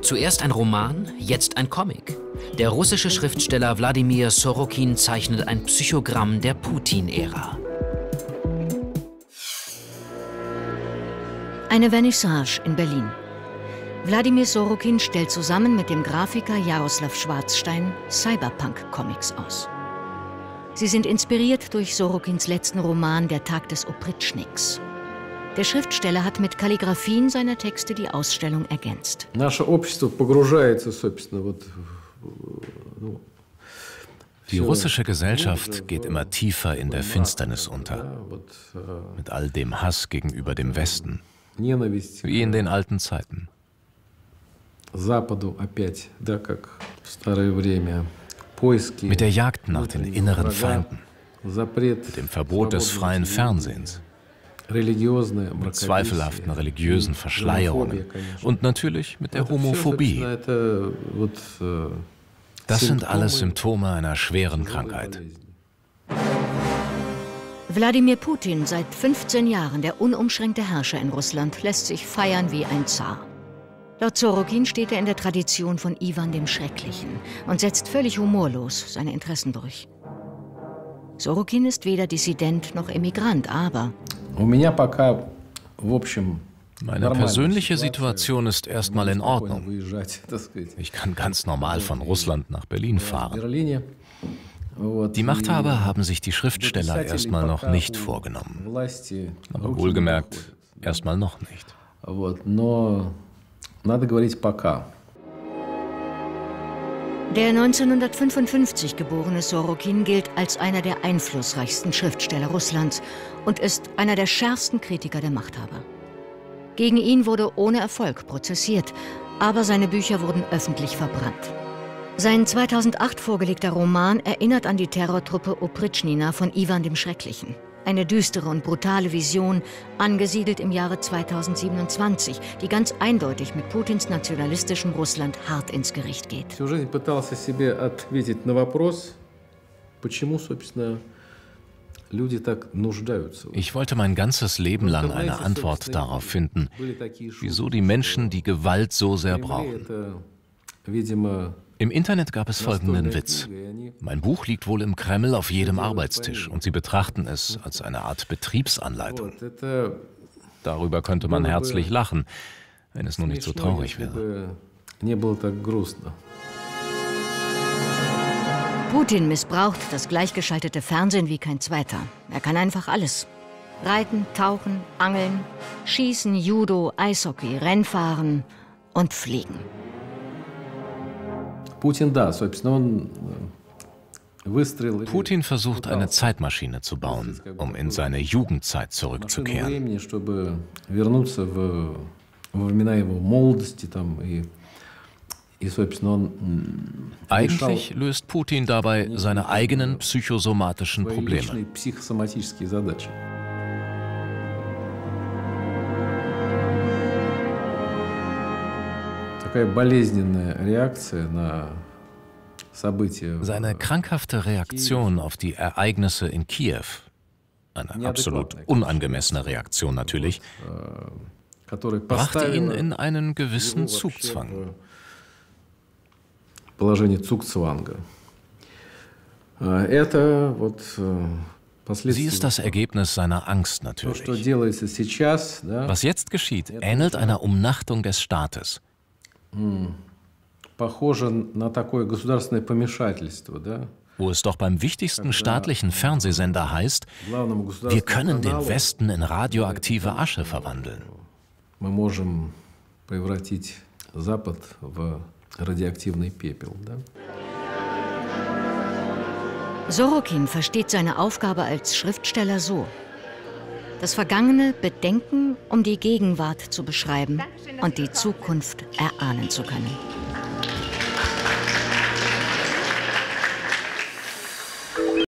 Zuerst ein Roman, jetzt ein Comic. Der russische Schriftsteller Wladimir Sorokin zeichnet ein Psychogramm der Putin-Ära. Eine Vernissage in Berlin. Wladimir Sorokin stellt zusammen mit dem Grafiker Jaroslav Schwarzstein Cyberpunk-Comics aus. Sie sind inspiriert durch Sorokins letzten Roman Der Tag des Opritschniks. Der Schriftsteller hat mit Kalligraphien seiner Texte die Ausstellung ergänzt. Die russische Gesellschaft geht immer tiefer in der Finsternis unter, mit all dem Hass gegenüber dem Westen, wie in den alten Zeiten. Mit der Jagd nach den inneren Feinden, mit dem Verbot des freien Fernsehens, mit zweifelhaften religiösen Verschleierungen und natürlich mit der Homophobie. Das sind alles Symptome einer schweren Krankheit. Wladimir Putin, seit 15 Jahren der unumschränkte Herrscher in Russland, lässt sich feiern wie ein Zar. Laut Sorokin steht er in der Tradition von Iwan dem Schrecklichen und setzt völlig humorlos seine Interessen durch. Sorokin ist weder Dissident noch Emigrant, aber meine persönliche Situation ist erstmal in Ordnung. Ich kann ganz normal von Russland nach Berlin fahren. Die Machthaber haben sich die Schriftsteller erstmal noch nicht vorgenommen. Aber wohlgemerkt, erstmal noch nicht. Der 1955 geborene Sorokin gilt als einer der einflussreichsten Schriftsteller Russlands und ist einer der schärfsten Kritiker der Machthaber. Gegen ihn wurde ohne Erfolg prozessiert, aber seine Bücher wurden öffentlich verbrannt. Sein 2008 vorgelegter Roman erinnert an die Terrortruppe Opritschnina von Iwan dem Schrecklichen. Eine düstere und brutale Vision, angesiedelt im Jahre 2027, die ganz eindeutig mit Putins nationalistischem Russland hart ins Gericht geht. Ich wollte mein ganzes Leben lang eine Antwort darauf finden, wieso die Menschen die Gewalt so sehr brauchen. Im Internet gab es folgenden Witz. Mein Buch liegt wohl im Kreml auf jedem Arbeitstisch und sie betrachten es als eine Art Betriebsanleitung. Darüber könnte man herzlich lachen, wenn es nur nicht so traurig wäre. Putin missbraucht das gleichgeschaltete Fernsehen wie kein zweiter. Er kann einfach alles. Reiten, tauchen, angeln, schießen, Judo, Eishockey, Rennfahren und fliegen. Putin versucht, eine Zeitmaschine zu bauen, um in seine Jugendzeit zurückzukehren. Eigentlich löst Putin dabei seine eigenen psychosomatischen Probleme. Seine krankhafte Reaktion auf die Ereignisse in Kiew, eine absolut unangemessene Reaktion natürlich, brachte ihn in einen gewissen Zugzwang. Sie ist das Ergebnis seiner Angst natürlich. Was jetzt geschieht, ähnelt einer Umnachtung des Staates. Wo es doch beim wichtigsten staatlichen Fernsehsender heißt, wir können den Westen in radioaktive Asche verwandeln. Sorokin versteht seine Aufgabe als Schriftsteller so: das Vergangene bedenken, um die Gegenwart zu beschreiben und die Zukunft erahnen zu können.